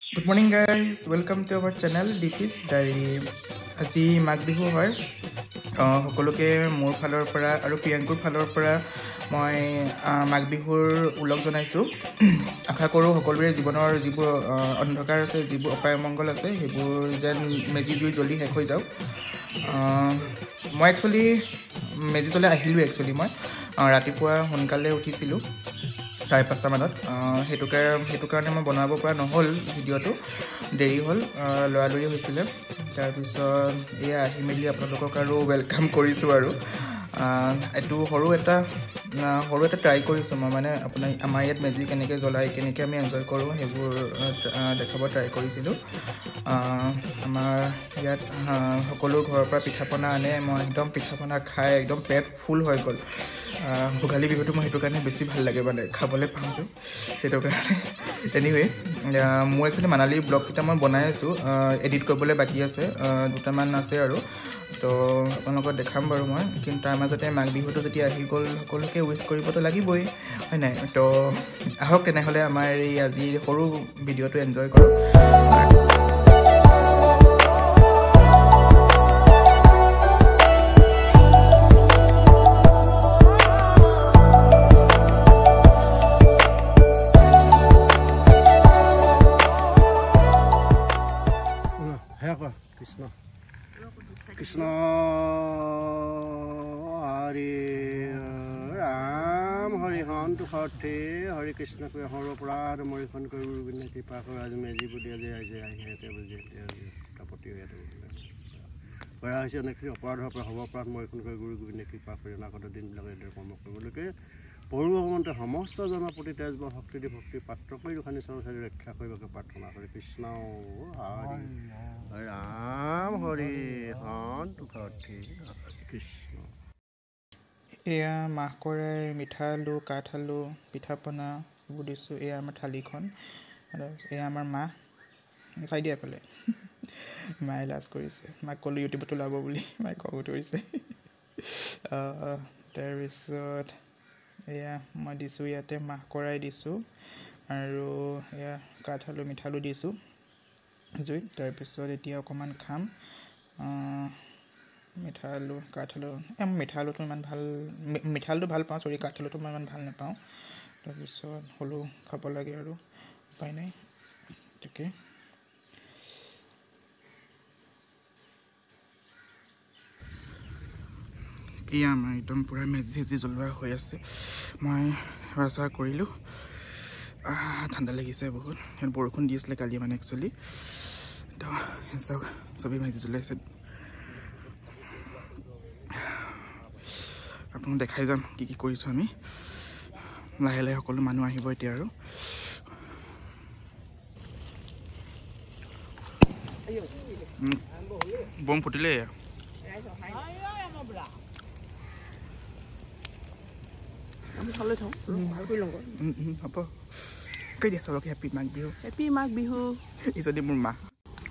Good morning guys, welcome to our channel DP's Diary. আজি মাঘবিহু হয় সকলোকে মোৰ ফালৰ পৰা আৰু প্ৰিয়াংকুৰ ফালৰ পৰা মই মাঘবিহুৰ উলগ জনাইছো আশা কৰোঁ সকলোৰে জীৱনৰ যিবোৰ অন্ধকাৰ আছে যিবোৰ অপায় মংগল আছে সেইবোৰ যেন মেজি জুই জ্বলি শেষ হৈ যাওক মই একচুয়ালি মেজি জ্বলে আহিলো একচুয়ালি মই ৰাতিপুৱা সোনকালে উঠিছিলো 5:30 মানত হেতু কাৰণে মই বনাব পৰা নহল ভিডিওটো দেৰি হল লৰালৰি হৈছিল তাৰ পিছত এয়া আহি মেলি আপোনালোকক আৰু ওয়েলকাম কৰিছো আৰু এটো সৰু এটা ট্ৰাই কৰিছো মই মানে আপোনাৰ আমাৰ ইয়াত মেজি কেনেকৈ জ্বলাই কেনেকৈ আমি এনজয় কৰো হেবোৰ দেখাব ট্ৰাই কৰিছিলো আমাৰ ইয়াত সকলো ঘৰৰ পৰা পিঠাপনা আনে মই একদম পিঠাপনা খাই একদম পেট ফুল হৈ গ'ল ভোগালী বিহুটো মই হেতু কাৰণে বেছি ভাল লাগে মানে খাবলৈ পাম যে হেতু কাৰণে এনিৱে মই একচুয়ালি মানালী ব্লগ কিটা মই বনাই আছো এডিট কৰিবলৈ বাকি আছে দুটামান আছে আৰু তো আপোনালোকক দেখাম বাৰু মই কিন্তু তাৰ মাজতে মাঘ বিহুটো যেতিয়া আহি গ'ল সকলোকে উইশ কৰিবতো লাগিবই হয় নাই তো আহক তেনেহ'লে আমাৰ এই আজি সৰু ভিডিওটো এনজয় কৰক Krishna Hare Ram Hare Han to Harte Hare Krishna ko horo prad mori khon ko guru ki pa ko aj meji budia je ai hete buji kapoti hoya to bara ase onek oparad hobo prad mori khon ko guru guru ki pa ko na kota din lage der komo koriboleke পূৰ্বমন্তে সমস্ত জনপতি তেজব ভক্তি দি ভক্তি পাত্ৰ কৰি দুখানি চৰচাৰি ৰক্ষা কৰিবকে প্ৰাৰ্থনা কৰি কৃষ্ণ হৰি ৰাম হৰি হন তুখতি কৃষ্ণ এয়া মাহ কৰে মিঠা আলু কাঠ আলু পিঠাপনা বুদিছো এয়া আমাৰ থালিখন আৰু এয়া আমাৰ মা চাই দিয়া পেলে মাই লাজ কৰিছে মাক কলো ইউটিউবত ওলাব বুলি মাই কব ধৰিছে তাৰ পিছত এয়া মই দিছো ইয়াতে মাহ কৰাই দিছো আৰু এয়া কাঠ আলু মিঠালু দিছো জুইত তাৰ পিছত এতিয়া অকমান খাম মিঠালু কাঠ আলু মিঠালুটো ইমান ভাল মিঠালুটো ভাল পাওঁ সৰি কাঠ আলুটো মই ইমান ভাল নাপাওঁ তাৰ পিছত হলো খাব লাগে আৰু উপায় নাই তাকে এয়া আমাৰ একদম পুৰা মেজি জ্বলোৱা হৈ আছে মই সেৱা কৰিলোঁ ঠাণ্ডা লাগিছে বহুত বৰষুণ দি আছিলে কালি মানে একচুৱেলি তো চাওক চবেই মেজি জ্বলাইছে আপোনাক দেখাই যাম কি কি কৰিছোঁ আমি লাহে লাহে সকলো মানুহ আহিব এতিয়া আৰু বম ফুটিলে আমি খালে থাও ভাল কৰি লওঁ হ'ব কৈ দিয়া চবকে হেপী মাঘ বিহু এই যদি মোৰ মা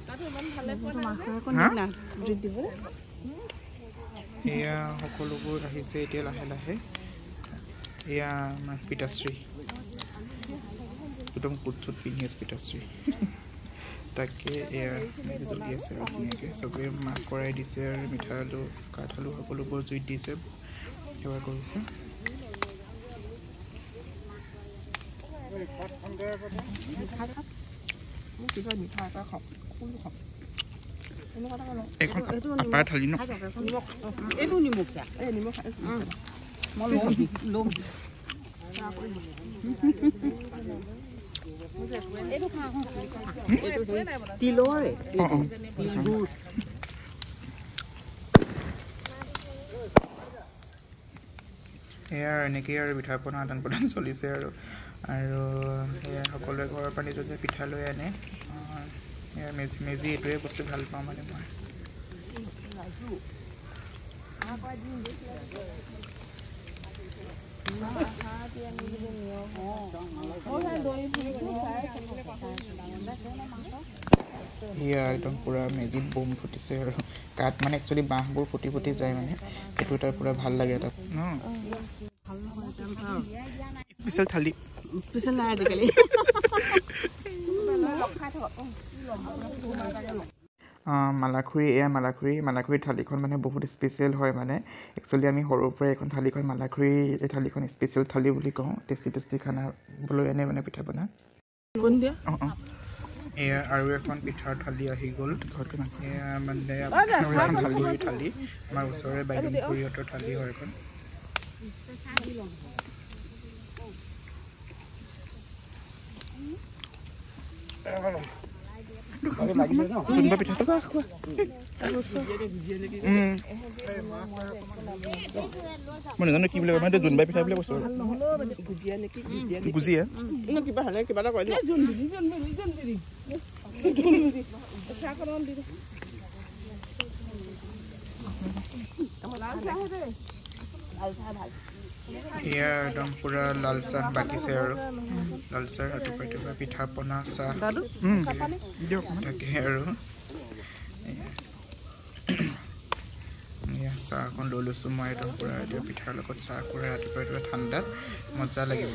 এয়া সকলোবোৰ আহিছে এতিয়া লাহে লাহে এয়া আমাৰ পিতাশ্ৰী একদম কুট চুট পিন্ধি আছে পিতাশ্ৰী তাকে এয়া মেজি জ্বলি আছে আৰু ধুনীয়াকৈ চবেই মাহ কৰাই দিছে আৰু মিঠা আলু কাঠ আলু সকলোবোৰ জুইত দিছে সেৱা কৰিছে এখন আপাৰ থালি ন এইটো নিমখ এই নিমখ মই লম এইটো খা এইটো তিলৰে তিলগুৰ এয়া এনেকৈ আৰু পিঠাপনা আদান প্ৰদান চলিছে আৰু এয়া সকলোৱে ঘৰৰ পৰা নিজৰ পিঠা লৈ আনে এয়া মেজি এইটোৱে বস্তু ভাল পাওঁ মানে মই এয়া একদম পুৰা মেজিত বম ফুটিছে আৰু কাঠ মানে একচুৱেলি বাঁহবোৰ ফুটি ফুটি যায় মানে এইটো এটা পুৰা ভাল লাগে এটা স্পেচিয়েল থালি স্পেচিয়েল নাই আজিকালি মালাখুৰি এয়া মালাখুৰি থালিখন মানে বহুত স্পেচিয়েল হয় মানে একচুৱেলি আমি সৰুৰ পৰাই এখন থালিখন মালাখুৰি এই থালিখন স্পেচিয়েল থালি বুলি কওঁ টেষ্টি খানা বোলো এনে মানে পিঠা পনা এয়া আৰু এখন পিঠাৰ থালি আহি গ'ল এয়া মানে আৰু এখন থালি আমাৰ ওচৰৰে বাইদেউ খুৰীহঁতৰ থালি হয় এখন জোনবা পিঠাটো মই নাজানো কি বুলি কয় মই জোনবাই পিঠা বুলি কৈছোঁ গুজিয়া এয়া একদম পুৰা লাল চাহ বাকিছে আৰু লাল চাহ ৰাতিপুৱা পিঠা পনা চাহ থাকে আৰু চাহ অকণ লৈ লৈছোঁ মই একদম পুৰা এতিয়া পিঠাৰ লগত চাহ কৰা ৰাতিপুৱা ঠাণ্ডাত মজা লাগিব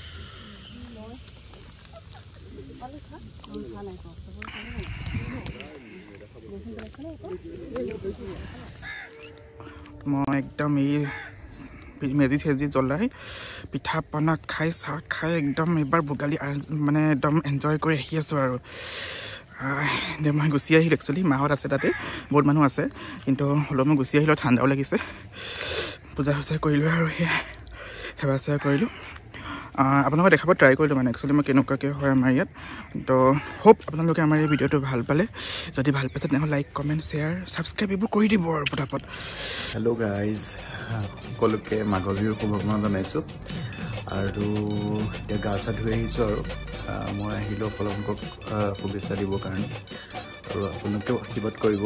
মই একদম এই মেজি চেজি জ্বলাই পিঠা পনা খাই চাহ খাই একদম এইবাৰ ভোগালী মানে একদম এনজয় কৰি আহি আছোঁ আৰু মই গুচি আহিলোঁ একচুৱেলি মাহঁত আছে তাতে বহুত মানুহ আছে কিন্তু হ'লেও মই গুচি আহিলোঁ ঠাণ্ডাও লাগিছে পূজা চূজা কৰিলোঁ আৰু সেৱা চেৱা কৰিলোঁ আপোনালোকে দেখাব ট্ৰাই কৰিলোঁ মানে একচুৱেলি মই কেনেকুৱাকৈ হয় আমাৰ ইয়াত তো হোপ আপোনালোকে আমাৰ এই ভিডিঅ'টো ভাল পালে যদি ভাল পাইছে তেনেহ'লে লাইক কমেণ্ট শ্বেয়াৰ ছাবস্ক্ৰাইব এইবোৰ কৰি দিব আৰু পটাপট হেল্ল' গাইজ সকলোকে মাঘ বিহুৰ শুভকামনা জনাইছোঁ আৰু এতিয়া গা চা ধুই আহিছোঁ আৰু মই আহিলোঁ আপোনালোকক শুভেচ্ছা দিবৰ কাৰণে আৰু আপোনালোকেও আশীৰ্বাদ কৰিব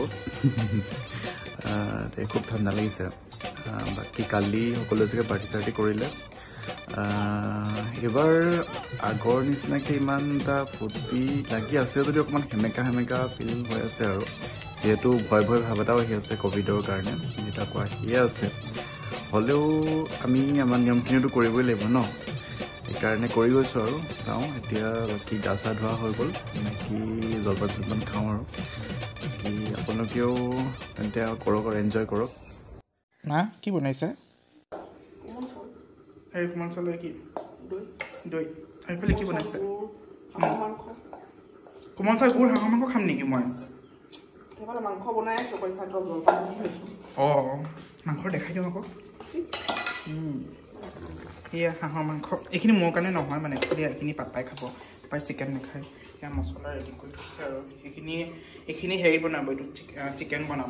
খুব ঠাণ্ডা লাগিছে বাকী কালি সকলোৱে চাগে পাৰ্টি চাৰ্টি কৰিলে এইবাৰ আগৰ নিচিনাকৈ ইমান এটা ফূৰ্তি লাগি আছে যদি অকণমান সেমেকা ফিল হৈ আছে আৰু যিহেতু ভয় ভাৱ এটাও আহি আছে ক'ভিডৰ কাৰণে যিহেতু আকৌ আহিয়ে আছে হ'লেও আমি আমাৰ নিয়মখিনিতো কৰিবই লাগিব ন সেইকাৰণে কৰি গৈছোঁ আৰু চাওঁ এতিয়া বাকী গা চা ধোৱা হৈ গ'ল বাকী জলপান খাওঁ আৰু বাকী আপোনালোকেও এতিয়া কৰক আৰু এনজয় কৰক না কি বনাইছে এই কোমল চাউলৰ কি দৈ এইফালে কি বনাইছে কোমল চাউল গুড় হাঁহৰ মাংস খাম নেকি মই মাংস বনাই আছোঁ অঁ মাংস দেখাই দিওঁ আকৌ এয়া হাঁহৰ মাংস এইখিনি মোৰ কাৰণে নহয় মানে একচুৱেলি এইখিনি পাপাই খাব পাপাই চিকেন নাখায় এয়া মছলা ৰেডি কৰি থৈছে আৰু এইখিনি হেৰি বনাব এইটো চিকেন বনাব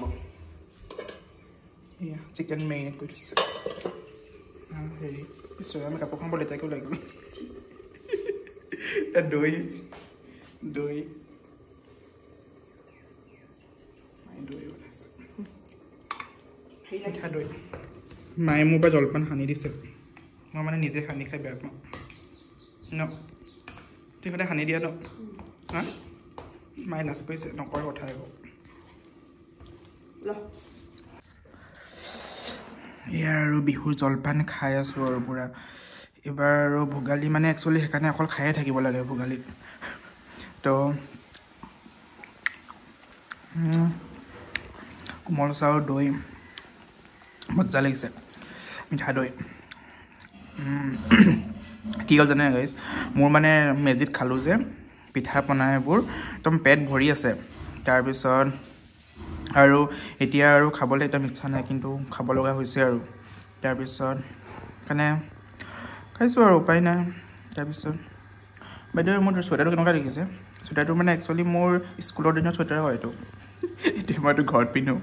এয়া চিকেন মেৰিনেট কৰি থৈছে হেৰি আমি কাপোৰখন বৰ লেতেৰাকৈও লাগিব দৈ বনাইছে মিঠা দৈ মায়ে মোৰ পৰা জলপান সানি দিছে মই মানে নিজে সানি খাই বেয়া পাওঁ ন তুমি সদায় সানি দিয়া ন হা মায়ে লাজ কৰিছে নকৰা কথা একো এয়া আৰু বিহুৰ জলপান খাই আছোঁ আৰু পূৰা এইবাৰ আৰু ভোগালী মানে একচুৱেলি সেইকাৰণে অকল খায়ে থাকিব লাগে ভোগালীত তো কোমল চাউল দৈ মজা লাগিছে মিঠা দৈ কি হ'ল জানে গাইজ মোৰ মানে মেজিত খালোঁ যে পিঠা পনা এইবোৰ একদম পেট ভৰি আছে তাৰপিছত আৰু এতিয়া আৰু খাবলৈ একদম ইচ্ছা নাই কিন্তু খাব লগা হৈছে আৰু তাৰপিছত সেইকাৰণে খাইছোঁ আৰু উপায় নাই তাৰপিছত বাইদেউ মোৰ চুৱেটাৰটো কেনেকুৱা দেখিছে চুৱেটাৰটো মানে একচুৱেলি মোৰ স্কুলৰ দিনৰ চুৱেটাৰ হয় এইটো এতিয়া মইতো ঘৰত পিন্ধো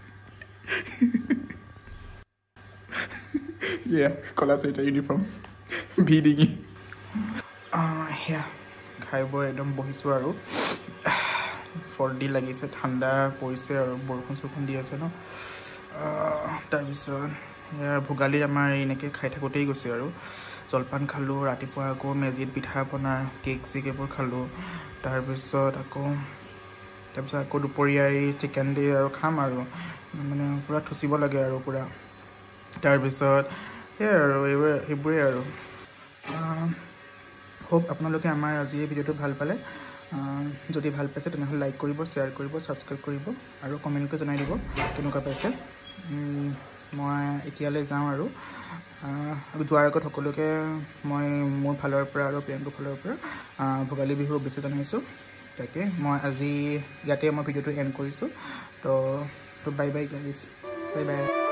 কলা চুৱেটাৰ ইউনিফৰ্ম ভি ডিঙি সেয়া খাই বৈ একদম বহিছোঁ আৰু চৰ্দি লাগিছে ঠাণ্ডা পৰিছে আৰু বৰষুণ দি আছে ন তাৰপিছত ভোগালী আমাৰ এনেকৈ খাই থাকোঁতেই গৈছে আৰু জলপান খালোঁ ৰাতিপুৱা আকৌ মেজিত পিঠা পনা কেক চেক এইবোৰ খালোঁ তাৰপিছত আকৌ দুপৰীয়া চিকেন দি আৰু খাম আৰু মানে পূৰা থুচিব লাগে আৰু পূৰা তাৰপিছত সেয়াই আৰু সেইবোৰেই আৰু হোপ আপোনালোকে আমাৰ আজি এই ভিডিঅ'টো ভাল পালে যদি ভাল পাইছে তেনেহ'লে লাইক কৰিব, শ্বেয়াৰ কৰিব, ছাবস্ক্ৰাইব কৰিব আৰু কমেণ্ট কৰি জনাই দিব কেনেকুৱা পাইছে। মই এতিয়ালৈ যাওঁ আৰু যোৱাৰ আগত সকলোকে মই মোৰ ফালৰ পৰা আৰু প্ৰিয়াংকুৰ ফালৰ পৰা ভোগালী বিহুৰ শুভেচ্ছা জনাইছোঁ। তাকে মই আজি ইয়াতে মই ভিডিঅ'টো এণ্ড কৰিছোঁ। তো bye bye guys, bye bye.